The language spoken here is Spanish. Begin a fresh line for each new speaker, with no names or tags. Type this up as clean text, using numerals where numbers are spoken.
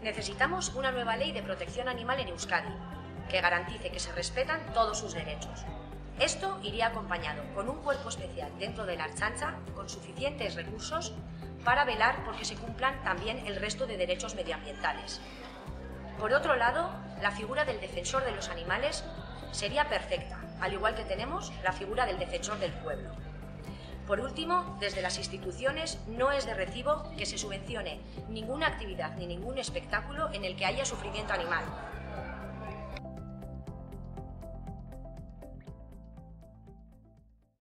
Necesitamos una nueva ley de protección animal en Euskadi, que garantice que se respetan todos sus derechos. Esto iría acompañado con un cuerpo especial dentro de la Ertzaintza con suficientes recursos para velar por que se cumplan también el resto de derechos medioambientales. Por otro lado, la figura del defensor de los animales sería perfecta, al igual que tenemos la figura del defensor del pueblo. Por último, desde las instituciones no es de recibo que se subvencione ninguna actividad ni ningún espectáculo en el que haya sufrimiento animal,